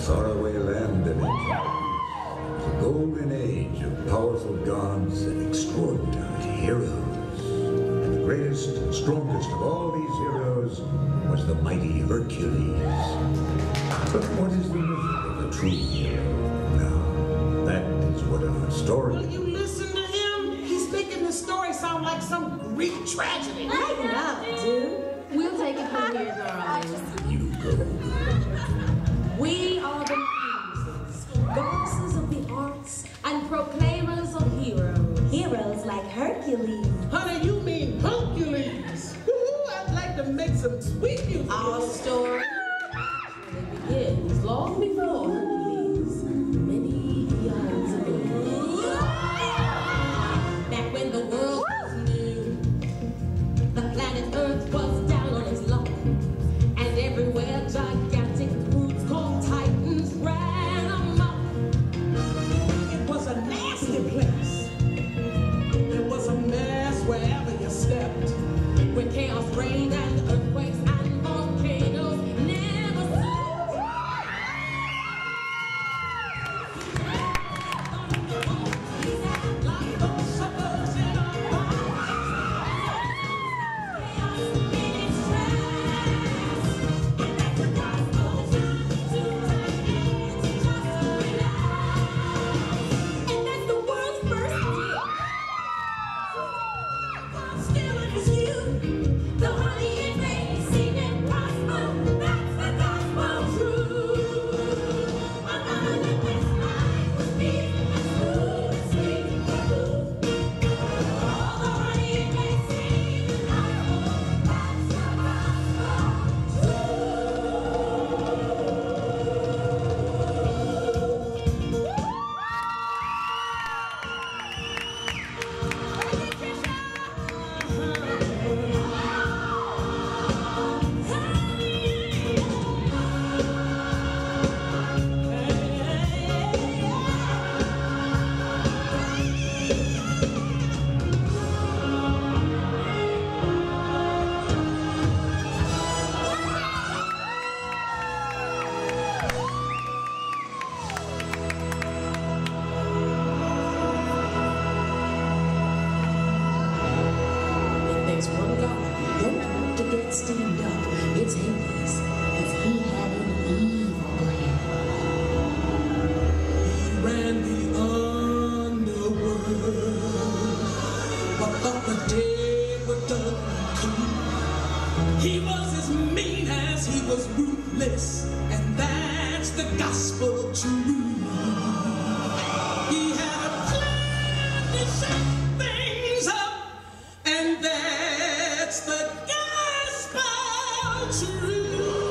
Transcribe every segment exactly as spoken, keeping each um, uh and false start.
faraway land of the golden age of powerful gods and extraordinary heroes. And the greatest and strongest of all these heroes was the mighty Hercules. But what is the myth of a true hero? Now, that is what our story... Will you listen to him? He's making the story sound like some Greek tragedy. Lighten up, dude. We'll take it from here, darling. You go. We are the muses, goddesses of the arts, and proclaimers of heroes. Heroes like Hercules. Honey, you mean Hercules. Woo-hoo, I'd like to make some sweet music. Our story actually begins long before Hercules, many eons ago. Back when the world was new, the planet Earth was down on its luck, and everywhere gigantic brutes called Titans ran amok. It was a nasty place. It was a mess wherever you stepped. Where chaos reigned and earthquakes and volcanoes never slept. Like those suckers in a chaos in its tracks. And that's the gospel time to take it to just relax. And that's the world's first gift. Still it was you, the honey and rain, seen and prosper. That's the gospel truth. I'm gonna live this life with me, and smooth and sweet. All the honey and rain, seen and prosper. That's the gospel If there's one God you don't want to get steamed up, it's Hades, because he had an evil plan. He ran the underworld. What thought the dead were done cool. He was as mean as he was ruthless, and that's the gospel truth. He had a plan to set things up, and that's the gospel truth.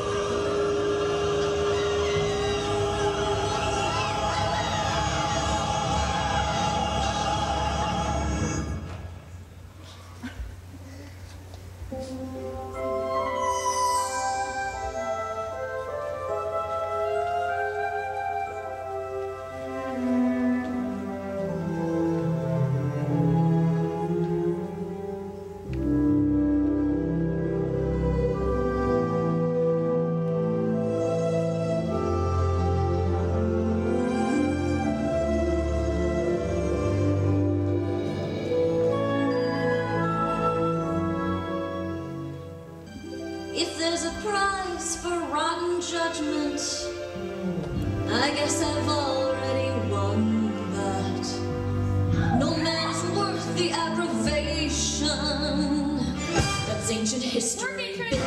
If there's a prize for rotten judgment, I guess I've already won that. No man is worth the aggravation. That's ancient history.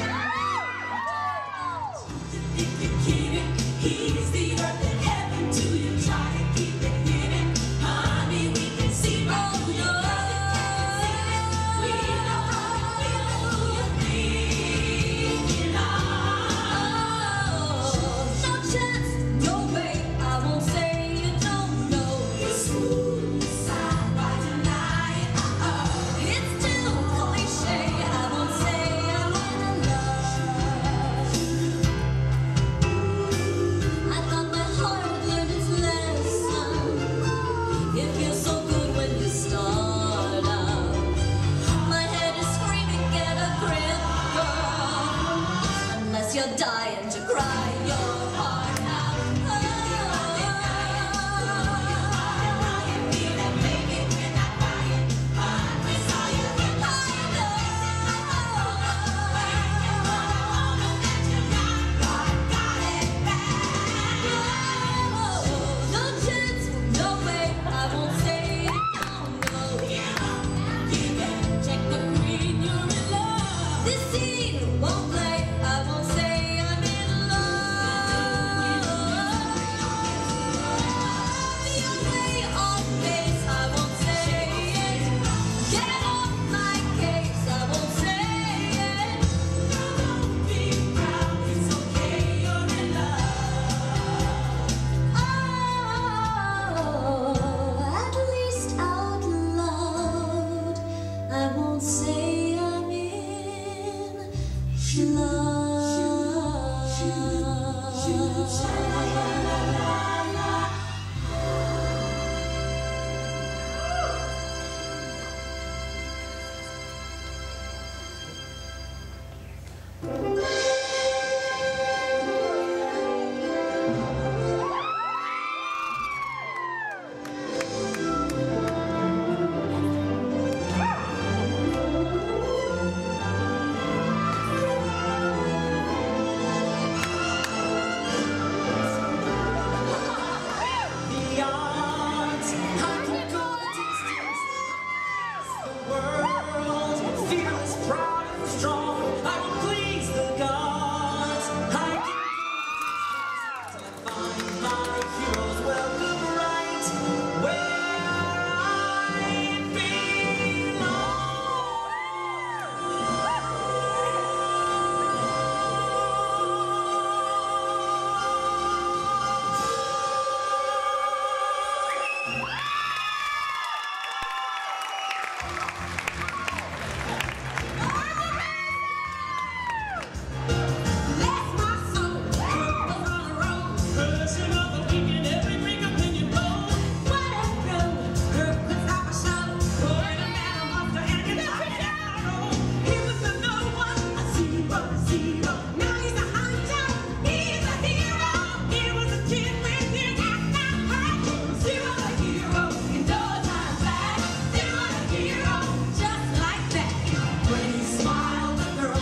He's the earth and heaven. Do you try to keep it hidden? Honey, we can see right through your eyes. We know how to feel who you're thinking of. No chance, no way. I won't say you don't know. You're smooth side, why deny it? Uh-oh. It's too cliche. I won't say I'm in love. I like heroes, welcome right where I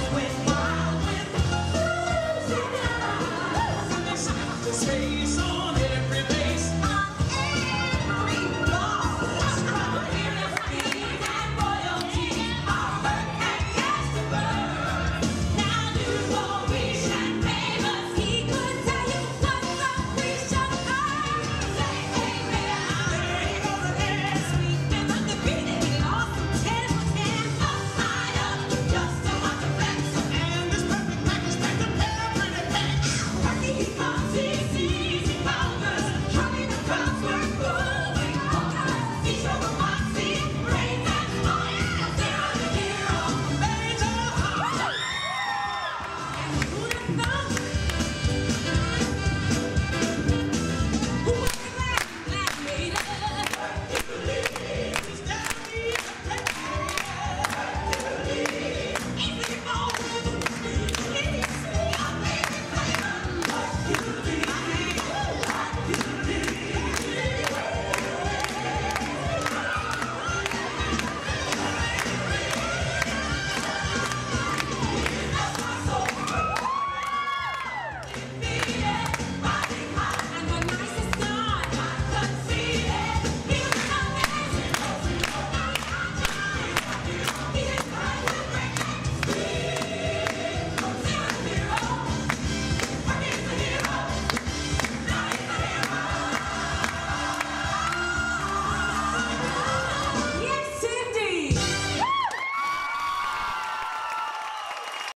His face on